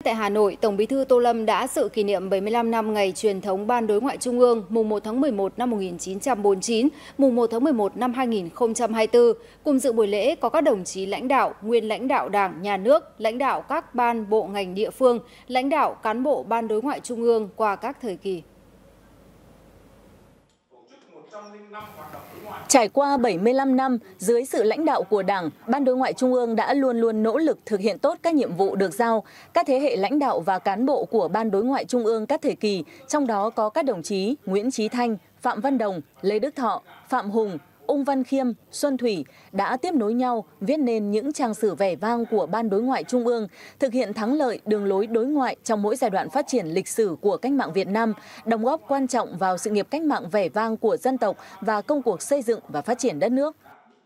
Tại Hà Nội, Tổng Bí thư Tô Lâm đã dự kỷ niệm 75 năm ngày truyền thống Ban Đối ngoại Trung ương, mùng 1 tháng 11 năm 1949, mùng 1 tháng 11 năm 2024. Cùng dự buổi lễ có các đồng chí lãnh đạo, nguyên lãnh đạo Đảng, Nhà nước, lãnh đạo các ban, bộ, ngành địa phương, lãnh đạo cán bộ Ban Đối ngoại Trung ương qua các thời kỳ. Trải qua 75 năm, dưới sự lãnh đạo của Đảng, Ban Đối ngoại Trung ương đã luôn luôn nỗ lực thực hiện tốt các nhiệm vụ được giao. Các thế hệ lãnh đạo và cán bộ của Ban Đối ngoại Trung ương các thời kỳ, trong đó có các đồng chí Nguyễn Chí Thanh, Phạm Văn Đồng, Lê Đức Thọ, Phạm Hùng, Ung Văn Khiêm, Xuân Thủy đã tiếp nối nhau viết nên những trang sử vẻ vang của Ban Đối ngoại Trung ương, thực hiện thắng lợi đường lối đối ngoại trong mỗi giai đoạn phát triển lịch sử của cách mạng Việt Nam, đóng góp quan trọng vào sự nghiệp cách mạng vẻ vang của dân tộc và công cuộc xây dựng và phát triển đất nước.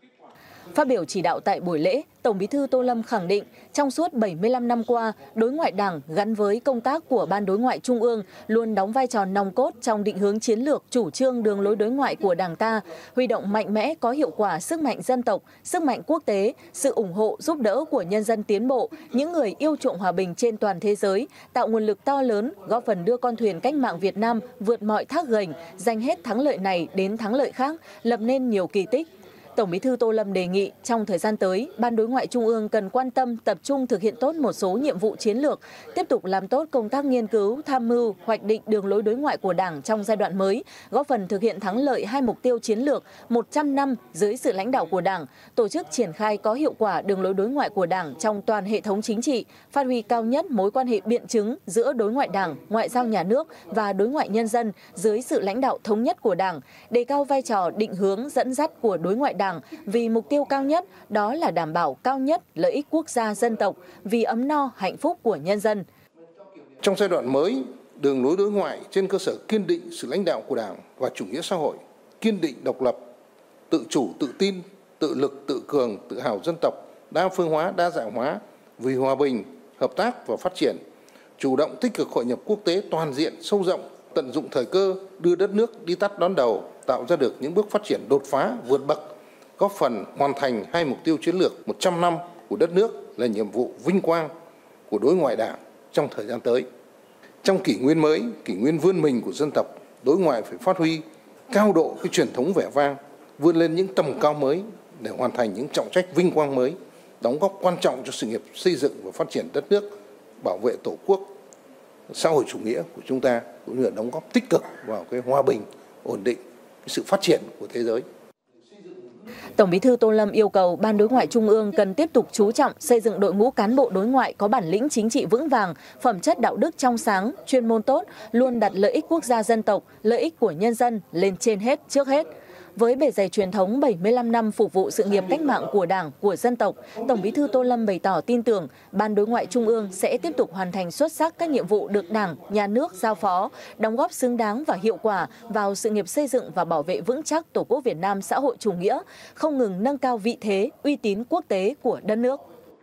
Phát biểu chỉ đạo tại buổi lễ, Tổng Bí thư Tô Lâm khẳng định trong suốt 75 năm qua, đối ngoại Đảng gắn với công tác của Ban Đối ngoại Trung ương luôn đóng vai trò nòng cốt trong định hướng chiến lược, chủ trương đường lối đối ngoại của Đảng ta, huy động mạnh mẽ có hiệu quả sức mạnh dân tộc, sức mạnh quốc tế, sự ủng hộ giúp đỡ của nhân dân tiến bộ, những người yêu chuộng hòa bình trên toàn thế giới, tạo nguồn lực to lớn, góp phần đưa con thuyền cách mạng Việt Nam vượt mọi thác gành, giành hết thắng lợi này đến thắng lợi khác, lập nên nhiều kỳ tích. Tổng Bí thư Tô Lâm đề nghị trong thời gian tới, Ban Đối ngoại Trung ương cần quan tâm tập trung thực hiện tốt một số nhiệm vụ chiến lược, tiếp tục làm tốt công tác nghiên cứu, tham mưu, hoạch định đường lối đối ngoại của Đảng trong giai đoạn mới, góp phần thực hiện thắng lợi 2 mục tiêu chiến lược 100 năm dưới sự lãnh đạo của Đảng, tổ chức triển khai có hiệu quả đường lối đối ngoại của Đảng trong toàn hệ thống chính trị, phát huy cao nhất mối quan hệ biện chứng giữa đối ngoại Đảng, ngoại giao nhà nước và đối ngoại nhân dân dưới sự lãnh đạo thống nhất của Đảng, đề cao vai trò định hướng dẫn dắt của đối ngoại Đảng vì mục tiêu cao nhất đó là đảm bảo cao nhất lợi ích quốc gia dân tộc vì ấm no hạnh phúc của nhân dân. Trong giai đoạn mới, đường lối đối ngoại trên cơ sở kiên định sự lãnh đạo của Đảng và chủ nghĩa xã hội, kiên định độc lập, tự chủ, tự tin, tự lực, tự cường, tự hào dân tộc, đa phương hóa, đa dạng hóa, vì hòa bình, hợp tác và phát triển, chủ động tích cực hội nhập quốc tế toàn diện, sâu rộng, tận dụng thời cơ, đưa đất nước đi tắt đón đầu, tạo ra được những bước phát triển đột phá, vượt bậc, góp phần hoàn thành 2 mục tiêu chiến lược 100 năm của đất nước là nhiệm vụ vinh quang của đối ngoại Đảng trong thời gian tới. Trong kỷ nguyên mới, kỷ nguyên vươn mình của dân tộc, đối ngoại phải phát huy cao độ cái truyền thống vẻ vang, vươn lên những tầm cao mới để hoàn thành những trọng trách vinh quang mới, đóng góp quan trọng cho sự nghiệp xây dựng và phát triển đất nước, bảo vệ Tổ quốc, xã hội chủ nghĩa của chúng ta, cũng như là đóng góp tích cực vào cái hòa bình, ổn định, cái sự phát triển của thế giới. Tổng Bí thư Tô Lâm yêu cầu Ban Đối ngoại Trung ương cần tiếp tục chú trọng xây dựng đội ngũ cán bộ đối ngoại có bản lĩnh chính trị vững vàng, phẩm chất đạo đức trong sáng, chuyên môn tốt, luôn đặt lợi ích quốc gia dân tộc, lợi ích của nhân dân lên trên hết, trước hết. Với bề dày truyền thống 75 năm phục vụ sự nghiệp cách mạng của Đảng, của dân tộc, Tổng Bí thư Tô Lâm bày tỏ tin tưởng Ban Đối ngoại Trung ương sẽ tiếp tục hoàn thành xuất sắc các nhiệm vụ được Đảng, Nhà nước giao phó, đóng góp xứng đáng và hiệu quả vào sự nghiệp xây dựng và bảo vệ vững chắc Tổ quốc Việt Nam xã hội chủ nghĩa, không ngừng nâng cao vị thế, uy tín quốc tế của đất nước.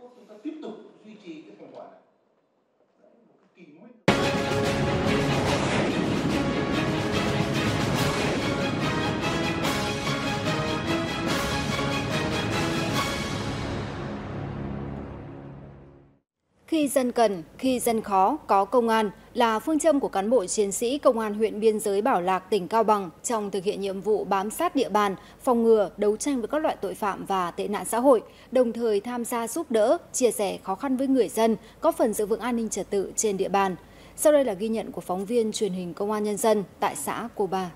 Khi dân cần, khi dân khó, có công an là phương châm của cán bộ chiến sĩ Công an huyện biên giới Bảo Lạc, tỉnh Cao Bằng trong thực hiện nhiệm vụ bám sát địa bàn, phòng ngừa, đấu tranh với các loại tội phạm và tệ nạn xã hội, đồng thời tham gia giúp đỡ, chia sẻ khó khăn với người dân, góp phần giữ vững an ninh trật tự trên địa bàn. Sau đây là ghi nhận của phóng viên truyền hình Công an Nhân dân tại xã Cô Ba.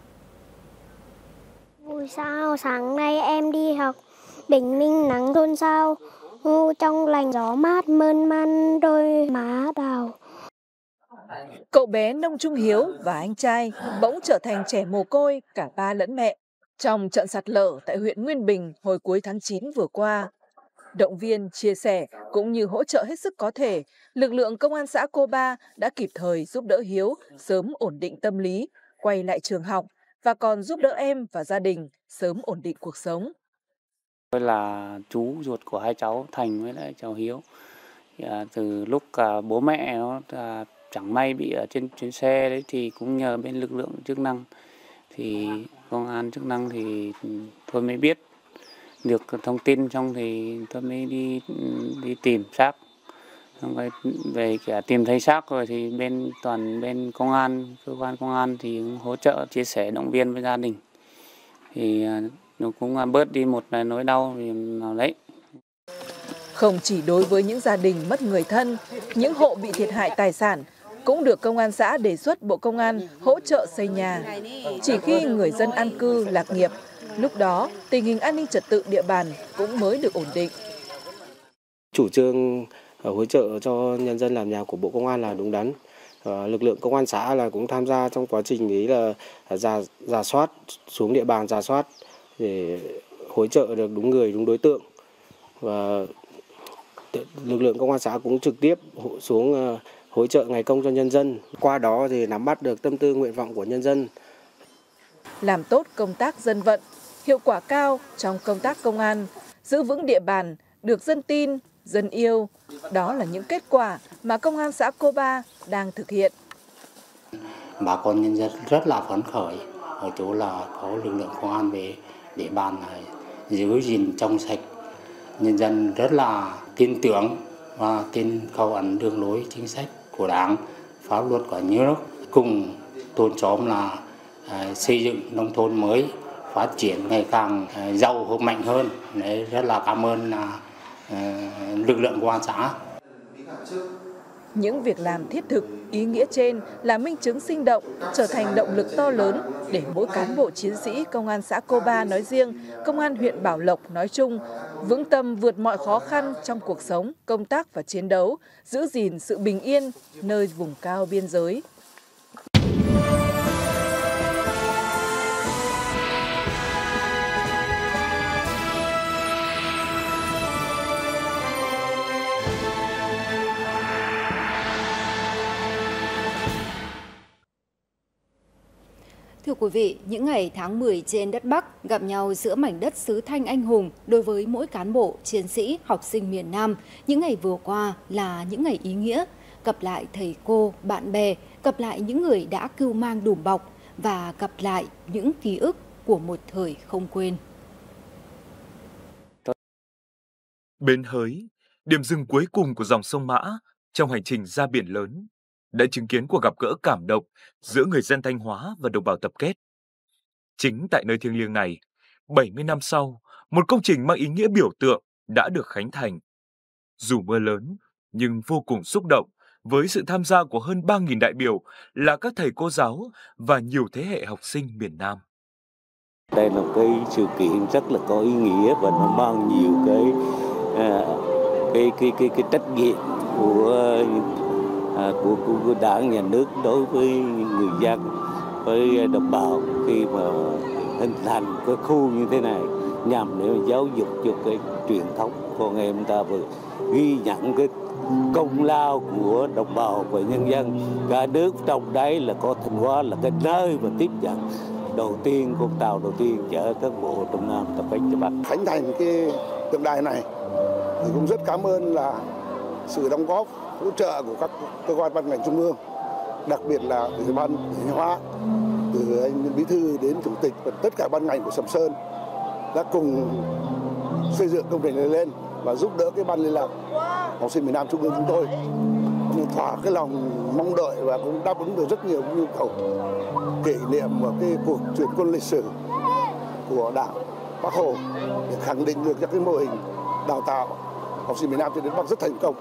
Buổi sáng nay em đi học, bình minh nắng xôn xao, trong lành gió mát mơn man đôi má đào. Cậu bé Nông Trung Hiếu và anh trai bỗng trở thành trẻ mồ côi cả ba lẫn mẹ trong trận sạt lở tại huyện Nguyên Bình hồi cuối tháng 9 vừa qua. Động viên, chia sẻ cũng như hỗ trợ hết sức có thể, lực lượng công an xã Cô Ba đã kịp thời giúp đỡ Hiếu sớm ổn định tâm lý, quay lại trường học và còn giúp đỡ em và gia đình sớm ổn định cuộc sống. Tôi là chú ruột của hai cháu Thành với lại cháu Hiếu. Từ lúc bố mẹ nó chẳng may bị ở trên chuyến xe đấy thì cũng nhờ bên lực lượng chức năng, thì công an chức năng thì tôi mới biết được thông tin, xong thì tôi mới đi tìm xác Về cả tìm thấy xác rồi thì bên công an, cơ quan công an thì cũng hỗ trợ chia sẻ động viên với gia đình, thì nó cũng bớt đi một nỗi đau vì nào đấy. Không chỉ đối với những gia đình mất người thân, những hộ bị thiệt hại tài sản cũng được công an xã đề xuất Bộ Công an hỗ trợ xây nhà. Chỉ khi người dân an cư lạc nghiệp, lúc đó tình hình an ninh trật tự địa bàn cũng mới được ổn định. Chủ trương hỗ trợ cho nhân dân làm nhà của Bộ Công an là đúng đắn. Lực lượng công an xã là cũng tham gia trong quá trình ấy là rà soát xuống địa bàn, rà soát để hỗ trợ được đúng người, đúng đối tượng. Và lực lượng công an xã cũng trực tiếp xuống hỗ trợ ngày công cho nhân dân. Qua đó thì nắm bắt được tâm tư nguyện vọng của nhân dân. Làm tốt công tác dân vận, hiệu quả cao trong công tác công an, giữ vững địa bàn, được dân tin, dân yêu. Đó là những kết quả mà công an xã Cô Ba đang thực hiện. Bà con nhân dân rất là phấn khởi ở chỗ là có lực lượng công an về địa bàn này giữ gìn trong sạch. Nhân dân rất là tin tưởng và tin khẩu ấn đường lối chính sách của Đảng, pháp luật của nhà nước, cùng thôn xóm là xây dựng nông thôn mới phát triển ngày càng giàu mạnh hơn. Đấy, rất là cảm ơn lực lượng công an xã. Những việc làm thiết thực, ý nghĩa trên là minh chứng sinh động, trở thành động lực to lớn để mỗi cán bộ chiến sĩ công an xã Cô Ba nói riêng, công an huyện Bảo Lộc nói chung, vững tâm vượt mọi khó khăn trong cuộc sống, công tác và chiến đấu, giữ gìn sự bình yên nơi vùng cao biên giới. Thưa quý vị, những ngày tháng 10 trên đất Bắc gặp nhau giữa mảnh đất xứ Thanh anh hùng đối với mỗi cán bộ, chiến sĩ, học sinh miền Nam, những ngày vừa qua là những ngày ý nghĩa, gặp lại thầy cô, bạn bè, gặp lại những người đã cưu mang đùm bọc và gặp lại những ký ức của một thời không quên. Bến Hới, điểm dừng cuối cùng của dòng sông Mã trong hành trình ra biển lớn, đã chứng kiến cuộc gặp gỡ cảm động giữa người dân Thanh Hóa và đồng bào tập kết. Chính tại nơi thiêng liêng này, 70 năm sau, một công trình mang ý nghĩa biểu tượng đã được khánh thành. Dù mưa lớn, nhưng vô cùng xúc động với sự tham gia của hơn 3.000 đại biểu là các thầy cô giáo và nhiều thế hệ học sinh miền Nam. Đây là một cái sự kiện rất là có ý nghĩa và nó mang nhiều cái trách nhiệm của Đảng, nhà nước đối với người dân, với đồng bào khi mà hình thành cái khu như thế này nhằm để giáo dục cho cái truyền thống con em ta và ghi nhận cái công lao của đồng bào và nhân dân cả nước. Trong đấy là có Thanh Hóa là cái nơi mà tiếp nhận đầu tiên, con tàu đầu tiên chở các bộ trong Nam tập kết cho Bắc. Khánh thành cái tượng đài này thì cũng rất cảm ơn là sự đóng góp hỗ trợ của các cơ quan ban ngành trung ương, đặc biệt là Ủy ban Thanh Hóa, từ anh Bí thư đến Chủ tịch và tất cả ban ngành của Sầm Sơn đã cùng xây dựng công trình này lên và giúp đỡ cái ban liên lạc học sinh miền Nam Trung ương chúng tôi thỏa cái lòng mong đợi và cũng đáp ứng được rất nhiều nhu cầu kỷ niệm của cái cuộc chuyển quân lịch sử của Đảng, Bác Hồ để khẳng định được các cái mô hình đào tạo học sinh miền Nam trên đất Bắc rất thành công.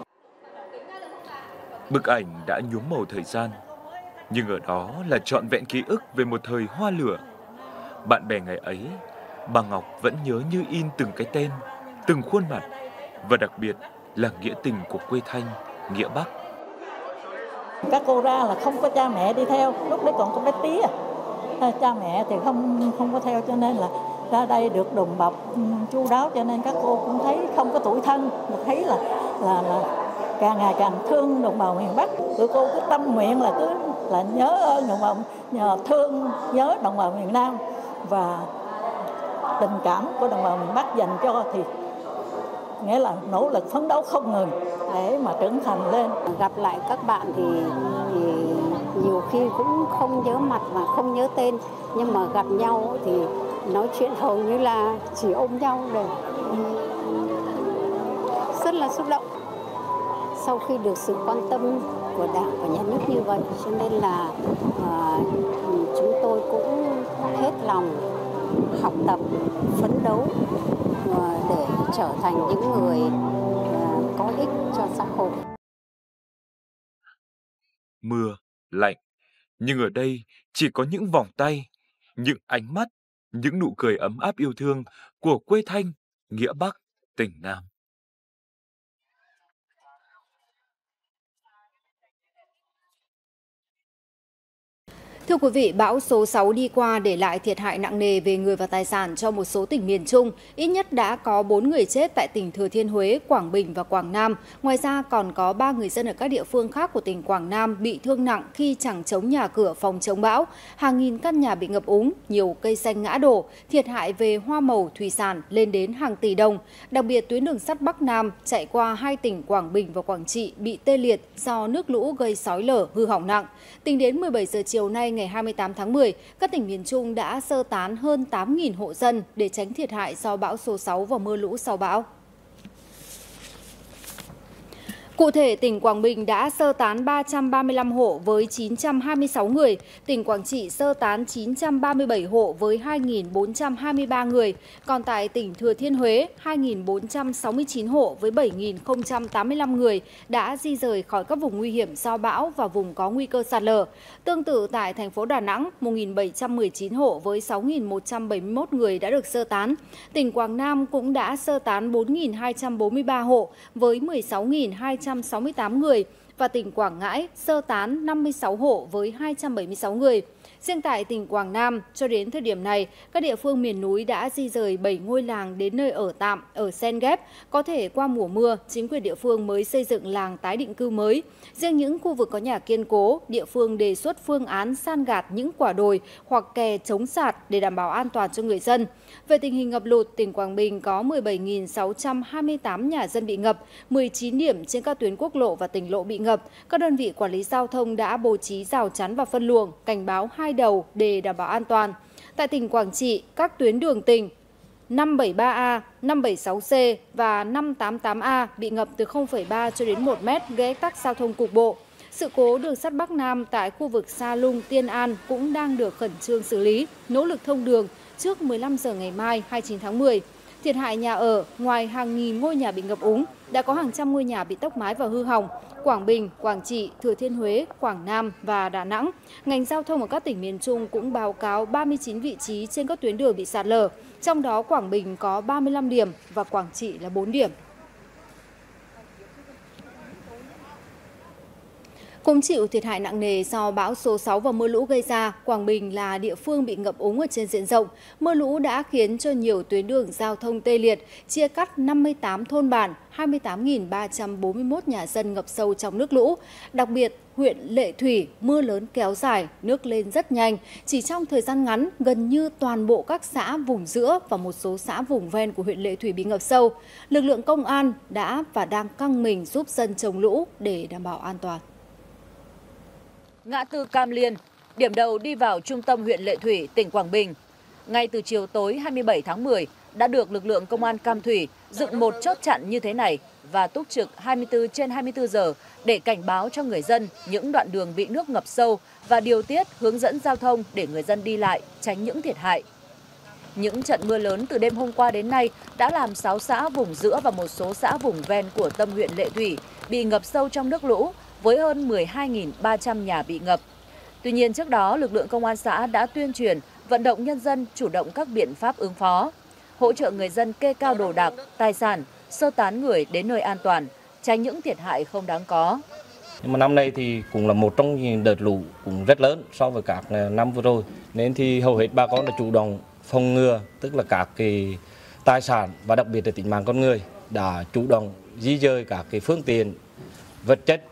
Bức ảnh đã nhuốm màu thời gian, nhưng ở đó là trọn vẹn ký ức về một thời hoa lửa. Bạn bè ngày ấy, bà Ngọc vẫn nhớ như in từng cái tên, từng khuôn mặt, và đặc biệt là nghĩa tình của quê Thanh, nghĩa Bắc. Các cô ra là không có cha mẹ đi theo, lúc đấy còn có bé tí cha mẹ thì không có theo, cho nên là ra đây được đùm bọc chu đáo, cho nên các cô cũng thấy không có tủi thân, mà thấy là càng ngày càng thương đồng bào miền Bắc. Tụi cô cứ tâm nguyện là cứ là nhớ ơn đồng bào, nhờ thương nhớ đồng bào miền Nam, và tình cảm của đồng bào miền Bắc dành cho thì nghĩa là nỗ lực phấn đấu không ngừng để mà trưởng thành lên. Gặp lại các bạn thì nhiều khi cũng không nhớ mặt và không nhớ tên, nhưng mà gặp nhau thì nói chuyện hầu như là chỉ ôm nhau để rất là xúc động. sau khi được sự quan tâm của Đảng và Nhà nước như vậy, cho nên là chúng tôi cũng hết lòng học tập, phấn đấu để trở thành những người có ích cho xã hội. Mưa, lạnh, nhưng ở đây chỉ có những vòng tay, những ánh mắt, những nụ cười ấm áp yêu thương của quê Thanh, nghĩa Bắc, tỉnh Nam. Thưa quý vị, bão số 6 đi qua để lại thiệt hại nặng nề về người và tài sản cho một số tỉnh miền Trung. Ít nhất đã có 4 người chết tại tỉnh Thừa Thiên Huế, Quảng Bình và Quảng Nam. Ngoài ra còn có 3 người dân ở các địa phương khác của tỉnh Quảng Nam bị thương nặng khi chẳng chống nhà cửa phòng chống bão. Hàng nghìn căn nhà bị ngập úng, nhiều cây xanh ngã đổ, thiệt hại về hoa màu, thủy sản lên đến hàng tỷ đồng. Đặc biệt tuyến đường sắt Bắc Nam chạy qua 2 tỉnh Quảng Bình và Quảng Trị bị tê liệt do nước lũ gây xói lở, hư hỏng nặng. Tính đến 17 giờ chiều nay ngày 28 tháng 10, các tỉnh miền Trung đã sơ tán hơn 8.000 hộ dân để tránh thiệt hại do bão số 6 và mưa lũ sau bão. Cụ thể, tỉnh Quảng Bình đã sơ tán 335 hộ với 926 người, tỉnh Quảng Trị sơ tán 937 hộ với 2.423 người, còn tại tỉnh Thừa Thiên Huế, 2.469 hộ với 7.085 người đã di rời khỏi các vùng nguy hiểm do bão và vùng có nguy cơ sạt lở. Tương tự tại thành phố Đà Nẵng, 1.719 hộ với 6.171 người đã được sơ tán. Tỉnh Quảng Nam cũng đã sơ tán 4.243 hộ với 16.268 người và tỉnh Quảng Ngãi sơ tán 56 hộ với 276 người. Riêng tại tỉnh Quảng Nam, cho đến thời điểm này, các địa phương miền núi đã di rời 7 ngôi làng đến nơi ở tạm ở Sen Ghép. Có thể qua mùa mưa, chính quyền địa phương mới xây dựng làng tái định cư mới. Riêng những khu vực có nhà kiên cố, địa phương đề xuất phương án san gạt những quả đồi hoặc kè chống sạt để đảm bảo an toàn cho người dân. Về tình hình ngập lụt, tỉnh Quảng Bình có 17.628 nhà dân bị ngập, 19 điểm trên các tuyến quốc lộ và tỉnh lộ bị ngập. Các đơn vị quản lý giao thông đã bố trí rào chắn và phân luồng, cảnh báo 2 đầu để đảm bảo an toàn. Tại tỉnh Quảng Trị, các tuyến đường tỉnh 573A, 576C và 588A bị ngập từ 0,3 cho đến 1 mét, gây ách tắc giao thông cục bộ. Sự cố đường sắt Bắc Nam tại khu vực Sa Lung, Tiên An cũng đang được khẩn trương xử lý, nỗ lực thông đường trước 15 giờ ngày mai 29 tháng 10. Thiệt hại nhà ở, ngoài hàng nghìn ngôi nhà bị ngập úng, đã có hàng trăm ngôi nhà bị tốc mái và hư hỏng. Quảng Bình, Quảng Trị, Thừa Thiên Huế, Quảng Nam và Đà Nẵng. Ngành giao thông ở các tỉnh miền Trung cũng báo cáo 39 vị trí trên các tuyến đường bị sạt lở, trong đó Quảng Bình có 35 điểm và Quảng Trị là 4 điểm. Cũng chịu thiệt hại nặng nề do bão số 6 và mưa lũ gây ra, Quảng Bình là địa phương bị ngập úng ở trên diện rộng. Mưa lũ đã khiến cho nhiều tuyến đường giao thông tê liệt, chia cắt 58 thôn bản, 28.341 nhà dân ngập sâu trong nước lũ. Đặc biệt, huyện Lệ Thủy, mưa lớn kéo dài, nước lên rất nhanh. Chỉ trong thời gian ngắn, gần như toàn bộ các xã vùng giữa và một số xã vùng ven của huyện Lệ Thủy bị ngập sâu. Lực lượng công an đã và đang căng mình giúp dân chống lũ để đảm bảo an toàn. Ngã tư Cam Liên, điểm đầu đi vào trung tâm huyện Lệ Thủy, tỉnh Quảng Bình. Ngay từ chiều tối 27 tháng 10, đã được lực lượng công an Cam Thủy dựng một chốt chặn như thế này và túc trực 24/24 giờ để cảnh báo cho người dân những đoạn đường bị nước ngập sâu và điều tiết hướng dẫn giao thông để người dân đi lại, tránh những thiệt hại. Những trận mưa lớn từ đêm hôm qua đến nay đã làm 6 xã vùng giữa và một số xã vùng ven của tâm huyện Lệ Thủy bị ngập sâu trong nước lũ, với hơn 12.300 nhà bị ngập. Tuy nhiên trước đó, lực lượng công an xã đã tuyên truyền, vận động nhân dân chủ động các biện pháp ứng phó, hỗ trợ người dân kê cao đồ đạc, tài sản, sơ tán người đến nơi an toàn, tránh những thiệt hại không đáng có. Nhưng mà năm nay thì cũng là một trong những đợt lũ cũng rất lớn so với các năm vừa rồi, nên thì hầu hết bà con đã chủ động phòng ngừa, tức là các cái tài sản và đặc biệt là tính mạng con người, đã chủ động di dời các cái phương tiện, vật chất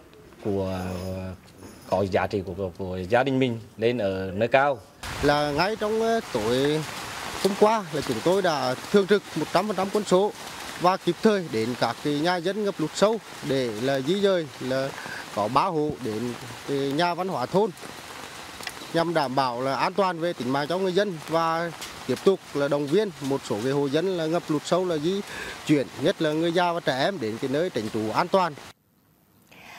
có giá trị của gia đình mình lên ở nơi cao. Là ngay trong tối hôm qua là chúng tôi đã thường trực 100% quân số và kịp thời đến các cái nhà dân ngập lụt sâu để là di dời, là có 3 hộ đến cái nhà văn hóa thôn nhằm đảm bảo là an toàn về tính mạng cho người dân và tiếp tục là động viên một số cái hộ dân là ngập lụt sâu là di chuyển, nhất là người già và trẻ em đến cái nơi tránh trú an toàn.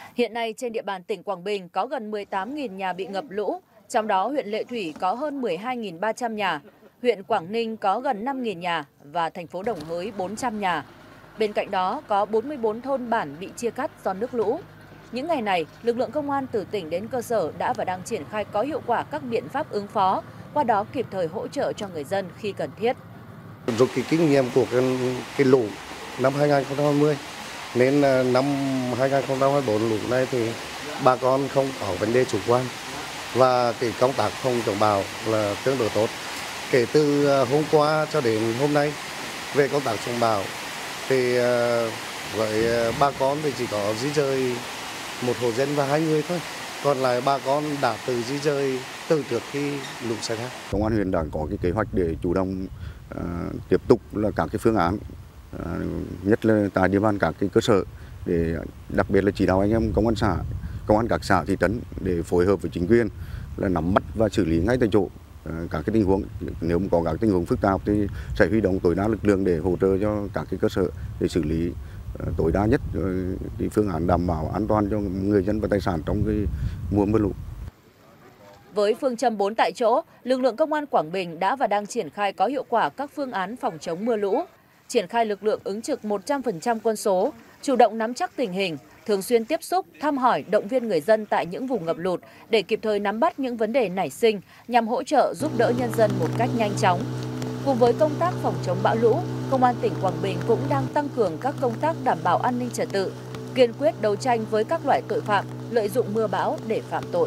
Hiện nay trên địa bàn tỉnh Quảng Bình có gần 18.000 nhà bị ngập lũ, trong đó huyện Lệ Thủy có hơn 12.300 nhà, huyện Quảng Ninh có gần 5.000 nhà và thành phố Đồng Hới 400 nhà. Bên cạnh đó có 44 thôn bản bị chia cắt do nước lũ. Những ngày này, lực lượng công an từ tỉnh đến cơ sở đã và đang triển khai có hiệu quả các biện pháp ứng phó, qua đó kịp thời hỗ trợ cho người dân khi cần thiết. Rút kinh nghiệm của cái lũ năm 2020 nên năm 2024 lũ này thì bà con không có vấn đề chủ quan và cái công tác phòng chống bão là tương đối tốt. Kể từ hôm qua cho đến hôm nay về công tác chống bão thì với bà con thì chỉ có di dời một hộ dân và 2 người thôi, còn lại bà con đã tự di dời từ trước khi lũ xảy ra. Công an huyện đã có cái kế hoạch để chủ động tiếp tục là các cái phương án, nhất là tại địa bàn các cái cơ sở, để đặc biệt là chỉ đạo anh em công an xã, công an các xã thị trấn để phối hợp với chính quyền là nắm bắt và xử lý ngay tại chỗ các cái tình huống. Nếu mà có các tình huống phức tạp thì sẽ huy động tối đa lực lượng để hỗ trợ cho các cái cơ sở để xử lý tối đa nhất cái phương án đảm bảo an toàn cho người dân và tài sản trong cái mùa mưa lũ. Với phương châm 4 tại chỗ, lực lượng công an Quảng Bình đã và đang triển khai có hiệu quả các phương án phòng chống mưa lũ, triển khai lực lượng ứng trực 100% quân số, chủ động nắm chắc tình hình, thường xuyên tiếp xúc, thăm hỏi, động viên người dân tại những vùng ngập lụt để kịp thời nắm bắt những vấn đề nảy sinh nhằm hỗ trợ giúp đỡ nhân dân một cách nhanh chóng. Cùng với công tác phòng chống bão lũ, Công an tỉnh Quảng Bình cũng đang tăng cường các công tác đảm bảo an ninh trật tự, kiên quyết đấu tranh với các loại tội phạm lợi dụng mưa bão để phạm tội.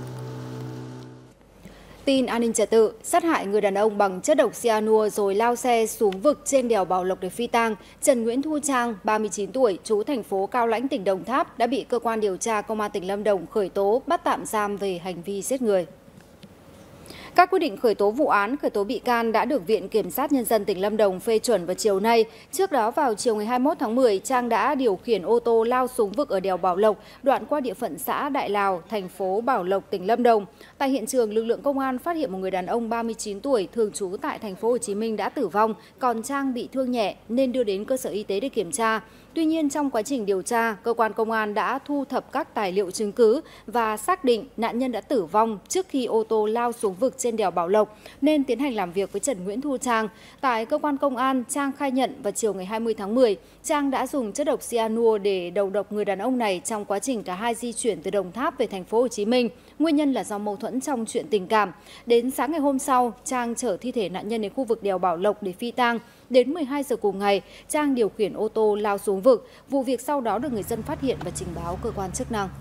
Tin an ninh trật tự, sát hại người đàn ông bằng chất độc cyanua rồi lao xe xuống vực trên đèo Bảo Lộc để phi tang, Trần Nguyễn Thu Trang, 39 tuổi, trú thành phố Cao Lãnh, tỉnh Đồng Tháp đã bị cơ quan điều tra Công an tỉnh Lâm Đồng khởi tố bắt tạm giam về hành vi giết người. Các quyết định khởi tố vụ án, khởi tố bị can đã được Viện Kiểm sát Nhân dân tỉnh Lâm Đồng phê chuẩn vào chiều nay. Trước đó vào chiều ngày 21 tháng 10, Trang đã điều khiển ô tô lao xuống vực ở đèo Bảo Lộc, đoạn qua địa phận xã Đại Lào, thành phố Bảo Lộc, tỉnh Lâm Đồng. Tại hiện trường, lực lượng công an phát hiện một người đàn ông 39 tuổi thường trú tại thành phố Hồ Chí Minh đã tử vong, còn Trang bị thương nhẹ nên đưa đến cơ sở y tế để kiểm tra. Tuy nhiên, trong quá trình điều tra, cơ quan công an đã thu thập các tài liệu chứng cứ và xác định nạn nhân đã tử vong trước khi ô tô lao xuống vực trên đèo Bảo Lộc, nên tiến hành làm việc với Trần Nguyễn Thu Trang. Tại cơ quan công an, Trang khai nhận vào chiều ngày 20 tháng 10, Trang đã dùng chất độc cyanua để đầu độc người đàn ông này trong quá trình cả hai di chuyển từ Đồng Tháp về thành phố Hồ Chí Minh. Nguyên nhân là do mâu thuẫn trong chuyện tình cảm. Đến sáng ngày hôm sau, Trang chở thi thể nạn nhân đến khu vực đèo Bảo Lộc để phi tang. Đến 12 giờ cùng ngày, Trang điều khiển ô tô lao xuống vực. Vụ việc sau đó được người dân phát hiện và trình báo cơ quan chức năng.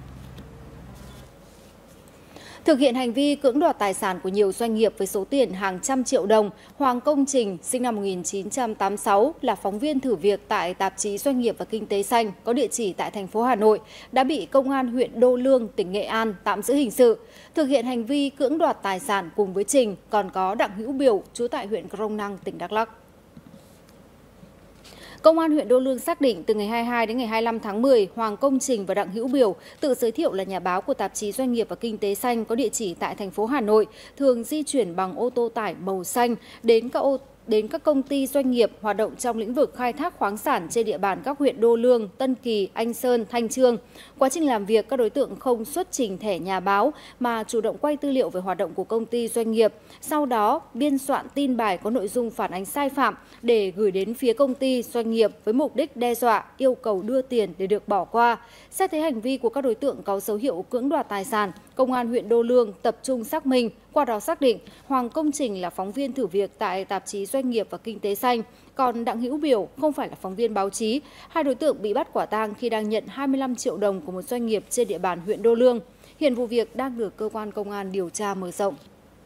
Thực hiện hành vi cưỡng đoạt tài sản của nhiều doanh nghiệp với số tiền hàng trăm triệu đồng, Hoàng Công Trình, sinh năm 1986, là phóng viên thử việc tại tạp chí Doanh nghiệp và Kinh tế Xanh, có địa chỉ tại thành phố Hà Nội, đã bị Công an huyện Đô Lương, tỉnh Nghệ An tạm giữ hình sự. Thực hiện hành vi cưỡng đoạt tài sản cùng với Trình còn có Đặng Hữu Biểu, trú tại huyện Crong Năng, tỉnh Đắk Lắk. Công an huyện Đô Lương xác định từ ngày 22 đến ngày 25 tháng 10, Hoàng Công Trình và Đặng Hữu Biểu tự giới thiệu là nhà báo của tạp chí Doanh nghiệp và Kinh tế Xanh có địa chỉ tại thành phố Hà Nội, thường di chuyển bằng ô tô tải màu xanh đến các công ty doanh nghiệp hoạt động trong lĩnh vực khai thác khoáng sản trên địa bàn các huyện Đô Lương, Tân Kỳ, Anh Sơn, Thanh Chương. Quá trình làm việc, các đối tượng không xuất trình thẻ nhà báo mà chủ động quay tư liệu về hoạt động của công ty doanh nghiệp. Sau đó, biên soạn tin bài có nội dung phản ánh sai phạm để gửi đến phía công ty doanh nghiệp với mục đích đe dọa, yêu cầu đưa tiền để được bỏ qua. Xét thấy hành vi của các đối tượng có dấu hiệu cưỡng đoạt tài sản, Công an huyện Đô Lương tập trung xác minh, qua đó xác định Hoàng Công Trình là phóng viên thử việc tại tạp chí Doanh nghiệp và Kinh tế Xanh, còn Đặng Hữu Biểu không phải là phóng viên báo chí. Hai đối tượng bị bắt quả tang khi đang nhận 25 triệu đồng của một doanh nghiệp trên địa bàn huyện Đô Lương. Hiện vụ việc đang được cơ quan công an điều tra mở rộng.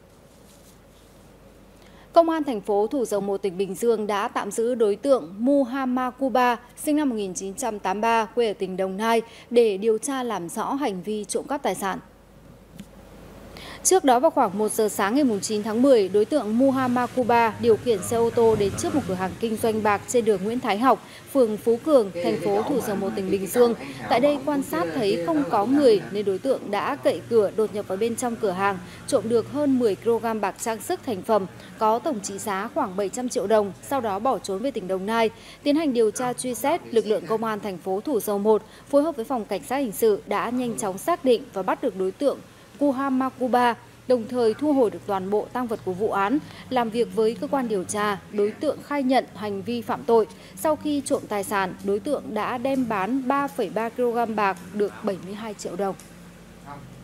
Công an thành phố Thủ Dầu Một, tỉnh Bình Dương đã tạm giữ đối tượng Muhammad Kuba, sinh năm 1983, quê ở tỉnh Đồng Nai, để điều tra làm rõ hành vi trộm cắp tài sản. Trước đó vào khoảng 1 giờ sáng ngày 9 tháng 10, đối tượng Muhammad Kuba điều khiển xe ô tô đến trước một cửa hàng kinh doanh bạc trên đường Nguyễn Thái Học, phường Phú Cường, thành phố Thủ Dầu Một, tỉnh Bình Dương. Tại đây quan sát thấy không có người nên đối tượng đã cậy cửa đột nhập vào bên trong cửa hàng, trộm được hơn 10 kg bạc trang sức thành phẩm, có tổng trị giá khoảng 700 triệu đồng, sau đó bỏ trốn về tỉnh Đồng Nai. Tiến hành điều tra truy xét, lực lượng công an thành phố Thủ Dầu Một phối hợp với phòng cảnh sát hình sự đã nhanh chóng xác định và bắt được đối tượng Muhammad Kuba, đồng thời thu hồi được toàn bộ tang vật của vụ án. Làm việc với cơ quan điều tra, đối tượng khai nhận hành vi phạm tội. Sau khi trộm tài sản, đối tượng đã đem bán 3,3 kg bạc được 72 triệu đồng.